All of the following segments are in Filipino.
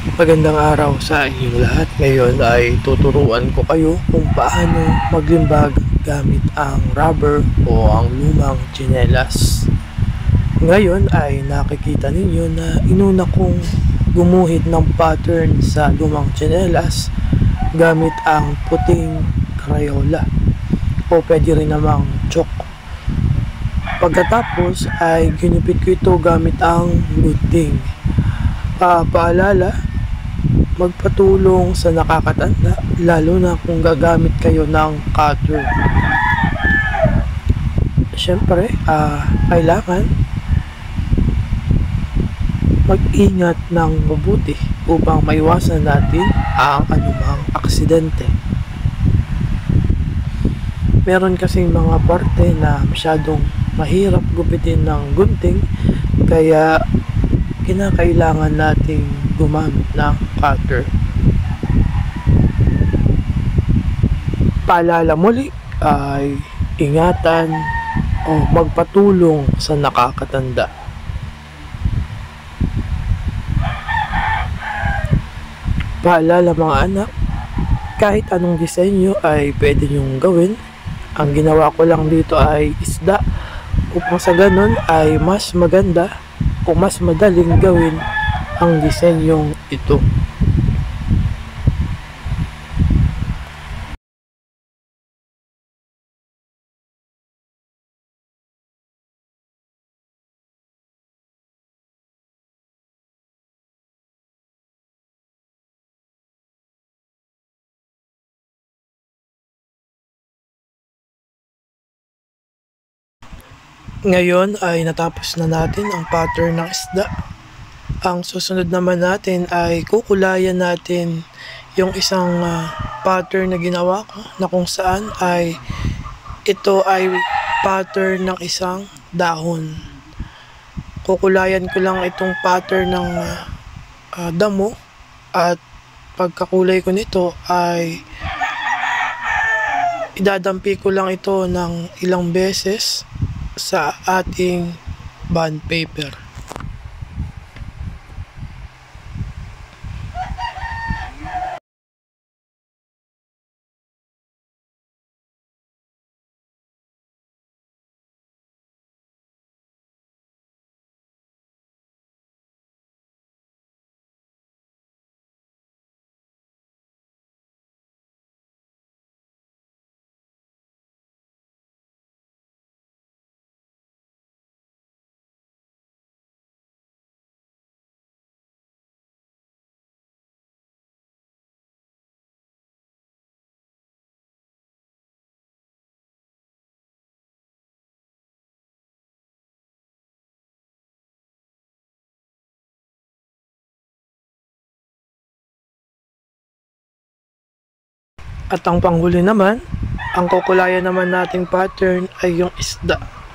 Magandang araw sa inyong lahat. Ngayon ay tuturuan ko kayo kung paano maglimbag gamit ang rubber o ang lumang tsinelas. Ngayon ay nakikita ninyo na inuna kong gumuhit ng pattern sa lumang tsinelas gamit ang puting Crayola o pwede rin namang chalk. Pagkatapos ay ginupit ko ito gamit ang gunting. Paalala, magpatulong sa nakakatanda, lalo na kung gagamit kayo ng cutter. Siyempre, kailangan mag-ingat ng mabuti upang maiwasan natin ang anumang aksidente. Meron kasing mga parte na masyadong mahirap gupitin ng gunting, kaya kinakailangan nating gumamit ng cutter. Paalala muli ay ingatan o magpatulong sa nakakatanda. Paalala mga anak, kahit anong disenyo ay pwede nyong gawin. Ang ginawa ko lang dito ay isda upang sa ganun ay mas maganda o mas madaling gawin ang disenyong ito. Ngayon ay natapos na natin ang pattern ng isda. Ang susunod naman natin ay kukulayan natin yung isang pattern na ginawa ko, na kung saan ay ito ay pattern ng isang dahon. Kukulayan ko lang itong pattern ng damo, at pagkakulay ko nito ay idadampi ko lang ito ng ilang beses sa ating bond paper. At ang panghuli naman, ang kukulayan naman nating pattern ay yung isda.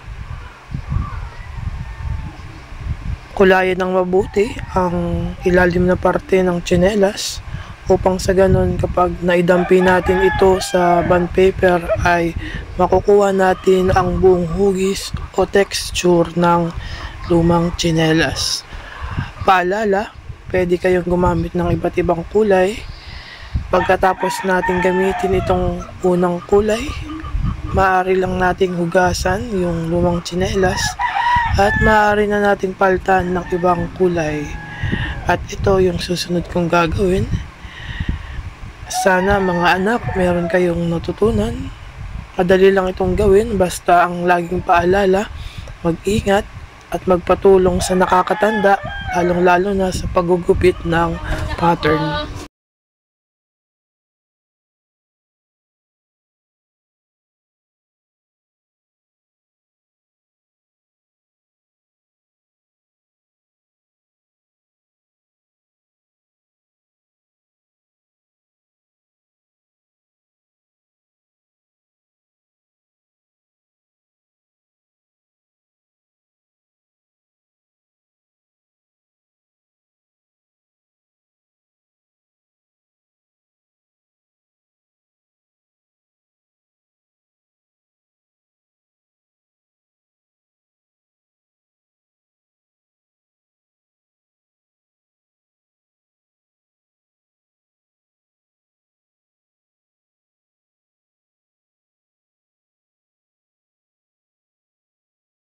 Kulayan ng mabuti ang ilalim na parte ng tsinelas upang sa ganun kapag naidampi natin ito sa bond paper ay makukuha natin ang buong hugis o texture ng lumang tsinelas. Paalala, pwede kayong gumamit ng iba't ibang kulay. Pagkatapos natin gamitin itong unang kulay, maaari lang nating hugasan yung lumang tsinelas at maaari na nating palitan ng ibang kulay. At ito yung susunod kong gagawin. Sana mga anak, meron kayong natutunan. Madali lang itong gawin, basta ang laging paalala, mag-ingat at magpatulong sa nakakatanda, lalong-lalo na sa paggugupit ng pattern.